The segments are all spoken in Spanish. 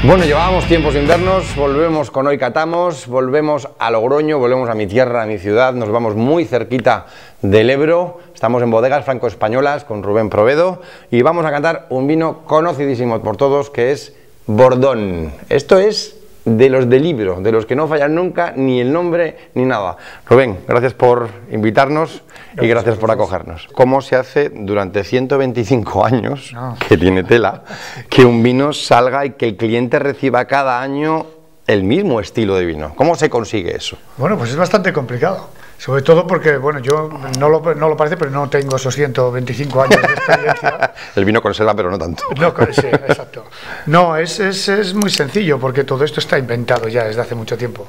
Bueno, llevábamos tiempos sin vernos, volvemos con Hoy Catamos, volvemos a Logroño, volvemos a mi tierra, a mi ciudad, nos vamos muy cerquita del Ebro, estamos en Bodegas Franco-Españolas con Rubén Provedo y vamos a cantar un vino conocidísimo por todos que es Bordón. Esto es de los de libro, de los que no fallan nunca, ni el nombre ni nada. Rubén, gracias por invitarnos y gracias por acogernos. ¿Cómo se hace durante 125 años, que tiene tela, que un vino salga y que el cliente reciba cada año el mismo estilo de vino? ¿Cómo se consigue eso? Bueno, pues es bastante complicado. Sobre todo porque, bueno, yo no lo parece, pero no tengo esos 125 años de experiencia. El vino conserva, pero no tanto. No, sí, exacto. No, es muy sencillo, porque todo esto está inventado ya desde hace mucho tiempo.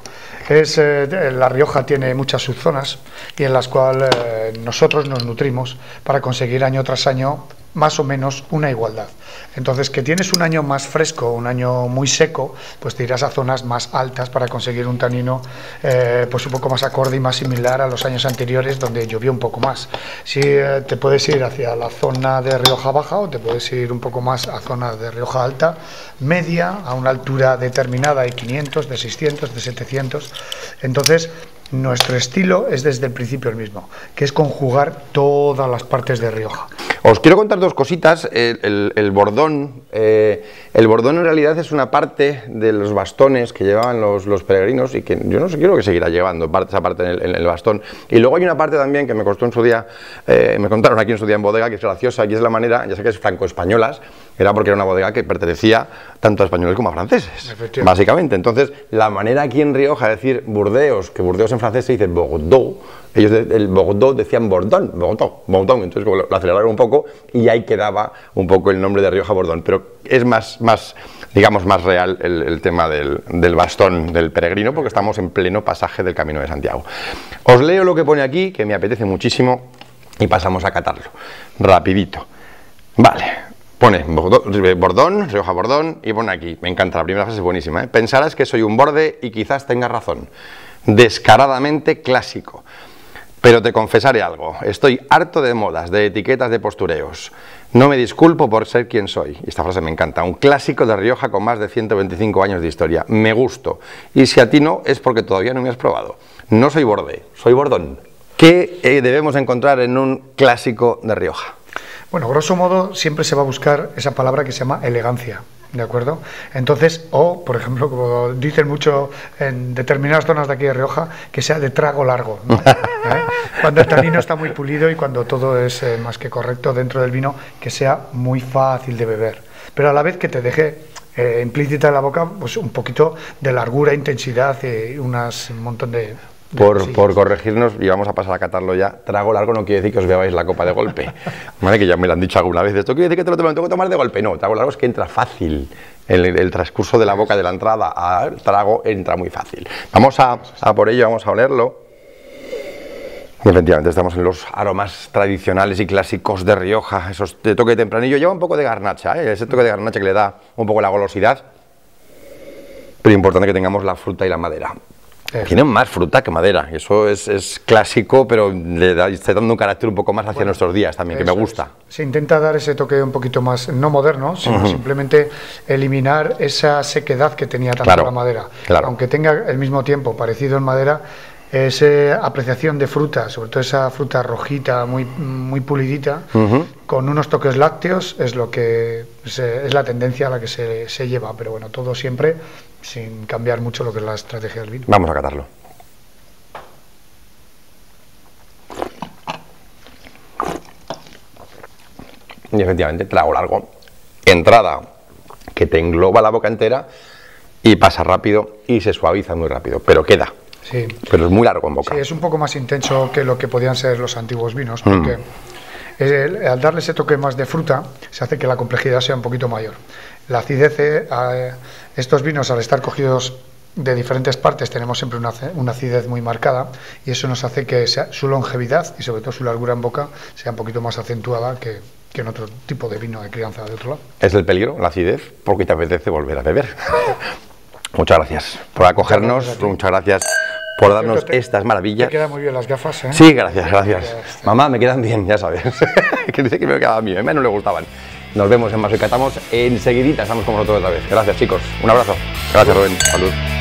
La Rioja tiene muchas subzonas y en las cuales nosotros nos nutrimos para conseguir año tras año más o menos una igualdad. Entonces, que tienes un año más fresco, un año muy seco, pues te irás a zonas más altas para conseguir un tanino pues un poco más acorde y más similar a los años anteriores donde llovió un poco más. Si te puedes ir hacia la zona de Rioja Baja o te puedes ir un poco más a zona de Rioja Alta, media, a una altura determinada de 500, de 600, de 700. Entonces, nuestro estilo es desde el principio el mismo, que es conjugar todas las partes de Rioja. Os quiero contar dos cositas. El bordón en realidad es una parte de los bastones que llevaban los peregrinos y que yo no sé, quiero que seguirá llevando esa parte en el bastón. Y luego hay una parte también que me costó en su día, me contaron aquí en su día en bodega, que es graciosa, y es la manera, ya sé que es franco-españolas, era porque era una bodega que pertenecía tanto a españoles como a franceses, básicamente. Entonces, la manera aquí en Rioja de decir Burdeos, que Burdeos en francés se dice Bordeaux, ellos el Bordeaux decían Bordón, Bordón, entonces como lo aceleraron un poco y ahí quedaba un poco el nombre de Rioja Bordón, pero es más digamos, más real el tema del bastón del peregrino, porque estamos en pleno pasaje del Camino de Santiago. Os leo lo que pone aquí, que me apetece muchísimo, y pasamos a catarlo, rapidito. Vale, pone Bordón, Rioja Bordón, y pone aquí, me encanta, la primera frase es buenísima, ¿eh? Pensarás que soy un borde y quizás tengas razón, descaradamente clásico. Pero te confesaré algo, estoy harto de modas, de etiquetas, de postureos. No me disculpo por ser quien soy. Y esta frase me encanta. Un clásico de Rioja con más de 125 años de historia. Me gusto. Y si a ti no, es porque todavía no me has probado. No soy borde, soy bordón. ¿Qué debemos encontrar en un clásico de Rioja? Bueno, grosso modo, siempre se va a buscar esa palabra que se llama elegancia. ¿De acuerdo? Entonces, o, por ejemplo, como dicen mucho en determinadas zonas de aquí de Rioja, que sea de trago largo, ¿no? Cuando el tanino está muy pulido y cuando todo es más que correcto dentro del vino, que sea muy fácil de beber, pero a la vez que te deje implícita en la boca pues un poquito de largura, intensidad y un montón de... Por corregirnos, y vamos a pasar a catarlo ya, trago largo no quiere decir que os bebáis la copa de golpe, ¿vale? Que ya me lo han dicho alguna vez, esto quiere decir que te lo tengo que tomar de golpe, no, trago largo es que entra fácil, el transcurso de la boca de la entrada al trago entra muy fácil. Vamos a por ello, vamos a olerlo. Y efectivamente estamos en los aromas tradicionales y clásicos de Rioja, esos de toque tempranillo, lleva un poco de garnacha, ese toque de garnacha que le da un poco la golosidad, pero importante que tengamos la fruta y la madera. Tienen más fruta que madera, eso es clásico, pero está dando un carácter un poco más hacia nuestros días también, que me gusta. Se intenta dar ese toque un poquito más, no moderno, sino simplemente eliminar esa sequedad que tenía tanto la madera. Aunque tenga el mismo tiempo parecido en madera, esa apreciación de fruta, sobre todo esa fruta rojita, muy pulidita, con unos toques lácteos, es lo que es la tendencia a la que se lleva, pero bueno, todo siempre sin cambiar mucho lo que es la estrategia del vino. Vamos a catarlo. Y efectivamente, trago largo, entrada que te engloba la boca entera y pasa rápido y se suaviza muy rápido, pero queda. Sí. Pero es muy largo en boca. Sí, es un poco más intenso que lo que podían ser los antiguos vinos, porque al darle ese toque más de fruta, se hace que la complejidad sea un poquito mayor. La acidez, estos vinos al estar cogidos de diferentes partes tenemos siempre una acidez muy marcada y eso nos hace que su longevidad y sobre todo su largura en boca sea un poquito más acentuada que en otro tipo de vino de crianza de otro lado. Es el peligro, la acidez, porque te apetece volver a beber. Muchas gracias por acogernos, muchas gracias por darnos estas maravillas. Te quedan muy bien las gafas, ¿eh? Sí, gracias. Mamá, me quedan bien, ya sabes. Que dice que me quedaban bien, a mí no le gustaban. Nos vemos en Vaso y Catamos enseguidita, estamos con vosotros otra vez. Gracias, chicos. Un abrazo. Gracias, Rubén. Salud.